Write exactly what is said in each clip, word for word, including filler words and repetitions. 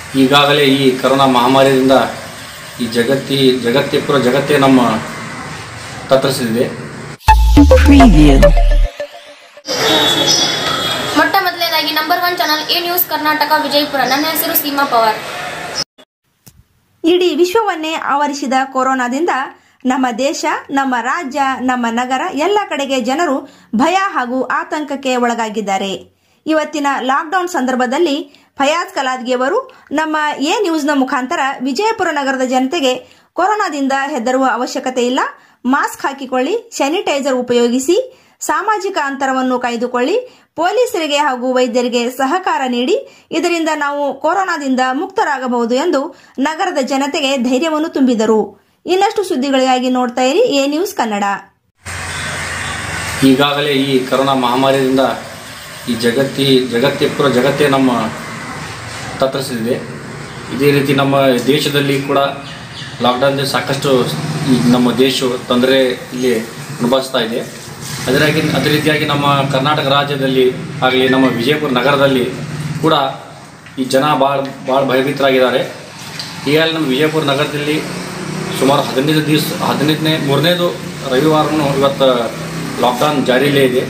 ಈಗಾಗಲೇ ಈ ಕರೋನಾ ಮಹಾಮಾರಿಯಿಂದ ಈ ಜಗತ್ತಿ ಜಗತ್ತೇ ಪೂರ ಜಗತ್ತೇ ನಮ್ಮ ತತ್ತರಿಸಿದೆ. ಮೊಟ್ಟ ಮೊದಲನೇದಾಗಿ number one channel A news Karnataka Vijayapura. ನನ್ನ ಹೆಸರು ಸೀಮಾ ಪವಾರ್. ಇಡೀ ವಿಶ್ವವನ್ನೇ ಆವರಿಸಿದ ಕೊರೋನಾದಿಂದ ನಮ್ಮ ದೇಶ, ನಮ್ಮ ರಾಜ್ಯ, ನಮ್ಮ ನಗರ ಎಲ್ಲ ಕಡೆಗೆ ಜನರು ಭಯ ಹಾಗೂ ಆತಂಕಕ್ಕೆ ಒಳಗಾಗಿದ್ದಾರೆ. ಇವತ್ತಿನ ಲಾಕ್ಡೌನ್ ಸಂದರ್ಭದಲ್ಲಿ ಫಯಾಜ್ ಕಲಾದ್ಗಿ ಅವರು ನಮ್ಮ ಎ ನ್ಯೂಸ್ನ ಮುಖಾಂತರ ವಿಜಯಪುರ ನಗರದ ಜನತೆಗೆ ಕೊರೋನಾದಿಂದ ಹೆದರುವ ಅವಶ್ಯಕತೆ ಇಲ್ಲ, ಮಾಸ್ಕ್ ಹಾಕಿಕೊಳ್ಳಿ, ಸ್ಯಾನಿಟೈಸರ್ ಉಪಯೋಗಿಸಿ, ಸಾಮಾಜಿಕ ಅಂತರವನ್ನು ಕಾಯ್ದುಕೊಳ್ಳಿ, ಪೊಲೀಸರಿಗೆ ಹಾಗೂ ವೈದ್ಯರಿಗೆ ಸಹಕಾರ ನೀಡಿ, ಇದರಿಂದ ನಾವು ಕೊರೋನಾದಿಂದ ಮುಕ್ತರಾಗಬಹುದು ಎಂದು ನಗರದ ಜನತೆಗೆ ಧೈರ್ಯವನ್ನು ತುಂಬಿದರು. ಇನ್ನಷ್ಟು ಸುದ್ದಿಗಳಿಗಾಗಿ ನೋಡ್ತಾ ಇರಿ ಎ ನ್ಯೂಸ್ ಕನ್ನಡ. ಈಗಾಗಲೇ ಈ ಕರೋನಾ ಮಹಾಮಾರಿಯಿಂದ ಈ ಜಗತ್ತಿ ಜಗತ್ತೇ ಪೂರ ಜಗತ್ತೇ ನಮ್ಮ ತತ್ತರಿಸಿದೆ. ಇದೇ ರೀತಿ ನಮ್ಮ ದೇಶದಲ್ಲಿ ಕೂಡ ಲಾಕ್ಡೌನ್ಗೆ ಸಾಕಷ್ಟು ಈ ನಮ್ಮ ದೇಶ ತೊಂದರೆ ಇಲ್ಲಿ ಅನುಭವಿಸ್ತಾ ಇದೆ. ಅದರಾಗಿ ಅದೇ ರೀತಿಯಾಗಿ ನಮ್ಮ ಕರ್ನಾಟಕ ರಾಜ್ಯದಲ್ಲಿ ಆಗಲಿ ನಮ್ಮ ವಿಜಯಪುರ ನಗರದಲ್ಲಿ ಕೂಡ ಈ ಜನ ಭಾಳ ಭಾಳ ಭಯಭೀತರಾಗಿದ್ದಾರೆ. ಈಗಾಗಲೇ ನಮ್ಮ ವಿಜಯಪುರ ನಗರದಲ್ಲಿ ಸುಮಾರು ಹದಿನೈದು ದಿವಸ ಹದಿನೈದನೇ ಮೂರನೇದು ರವಿವಾರನೂ ಇವತ್ತು ಲಾಕ್ಡೌನ್ ಜಾರಿಯಲ್ಲೇ ಇದೆ.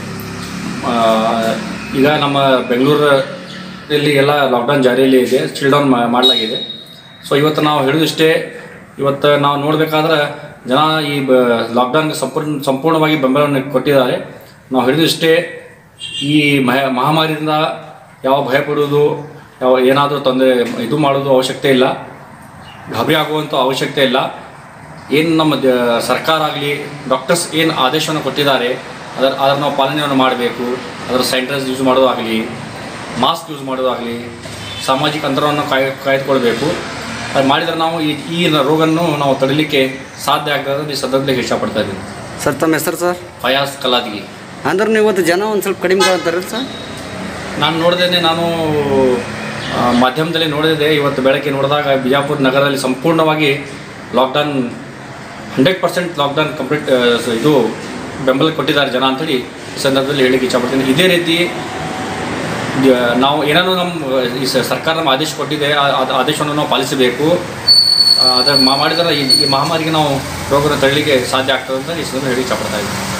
ಈಗ ನಮ್ಮ ಬೆಂಗಳೂರಲ್ಲಿ ಎಲ್ಲ ಲಾಕ್ಡೌನ್ ಜಾರಿಯಲ್ಲೇ ಇದೆ, ಚಿಲ್ ಡೌನ್ ಮಾಡಲಾಗಿದೆ. ಸೊ ಇವತ್ತು ನಾವು ಹೇಳೋದಿಷ್ಟೇ, ಇವತ್ತು ನಾವು ನೋಡಬೇಕಾದ್ರೆ ಜನ ಈ ಬ ಲಾಕ್ಡೌನ್ಗೆ ಸಂಪೂರ್ಣ ಸಂಪೂರ್ಣವಾಗಿ ಬೆಂಬಲವನ್ನು ಕೊಟ್ಟಿದ್ದಾರೆ. ನಾವು ಹೇಳಿದಷ್ಟೇ, ಈ ಮಹಾಮಾರಿಯಿಂದ ಯಾವ ಭಯಪಡುವುದು, ಯಾವ ಏನಾದರೂ ತೊಂದರೆ ಇದು ಮಾಡೋದು ಅವಶ್ಯಕತೆ ಇಲ್ಲ, ಗಾಬರಿ ಆಗುವಂಥ ಅವಶ್ಯಕತೆ ಇಲ್ಲ. ಏನು ನಮ್ಮ ಸರ್ಕಾರ ಆಗಲಿ ಡಾಕ್ಟರ್ಸ್ ಏನು ಆದೇಶವನ್ನು ಕೊಟ್ಟಿದ್ದಾರೆ ಅದರ ಅದರ ನಾವು ಪಾಲನೆಯನ್ನು ಮಾಡಬೇಕು. ಅದರ ಸ್ಯಾನಿಟೈಸರ್ ಯೂಸ್ ಮಾಡೋದಾಗಲಿ, ಮಾಸ್ಕ್ ಯೂಸ್ ಮಾಡೋದಾಗಲಿ, ಸಾಮಾಜಿಕ ಅಂತರವನ್ನು ಕಾಯ್ ಕಾಯ್ದುಕೊಳ್ಬೇಕು. ಅದು ಮಾಡಿದರೆ ನಾವು ಈ ಈ ರೋಗವನ್ನು ನಾವು ತಡೀಲಿಕ್ಕೆ ಸಾಧ್ಯ ಆಗ್ತದೆ. ಈ ಸಂದರ್ಭದಲ್ಲಿ ಇಷ್ಟಪಡ್ತಾ ಇದ್ದೀನಿ. ಸರ್ ತಮ್ಮ ಹೆಸರು ಸರ್? ಫಯಾಜ್ ಕಲಾದ್ಗಿ. ಅಂದ್ರೆ ನೀವು ಇವತ್ತು ಜನ ಒಂದು ಸ್ವಲ್ಪ ಕಡಿಮೆ ಕಾಣ್ತಾರೆ ಸರ್? ನಾನು ನೋಡಿದ್ದೇನೆ, ನಾನು ಮಾಧ್ಯಮದಲ್ಲಿ ನೋಡಿದೆ. ಇವತ್ತು ಬೆಳಗ್ಗೆ ನೋಡಿದಾಗ ಬಿಜಾಪುರ ನಗರದಲ್ಲಿ ಸಂಪೂರ್ಣವಾಗಿ lockdown hundred percent lockdown complete ಇದು ಬೆಂಬಲ ಕೊಟ್ಟಿದ್ದಾರೆ ಜನ ಅಂಥೇಳಿ ಈ ಸಂದರ್ಭದಲ್ಲಿ ಹೇಳಿಕ್ಕೆ ಇಷ್ಟಪಡ್ತೀನಿ. ಇದೇ ರೀತಿ ನಾವು ಏನಾದರೂ ನಮ್ಮ ಈ ಸರ್ಕಾರ ನಮ್ಮ ಆದೇಶ ಕೊಟ್ಟಿದೆ, ಆ ಆದೇಶವನ್ನು ನಾವು ಪಾಲಿಸಬೇಕು. ಅದರ ಮಾಡಿದರೆ ಈ ಮಹಾಮಾರಿಗೆ ನಾವು ರೋಗವನ್ನು ತಡೆಯಲಿಕ್ಕೆ ಸಾಧ್ಯ ಆಗ್ತದೆ ಅಂತ ಈ ಸಂದರ್ಭದಲ್ಲಿ ಹೇಳಿ ಇಷ್ಟಪಡ್ತಾ ಇದ್ದೀನಿ.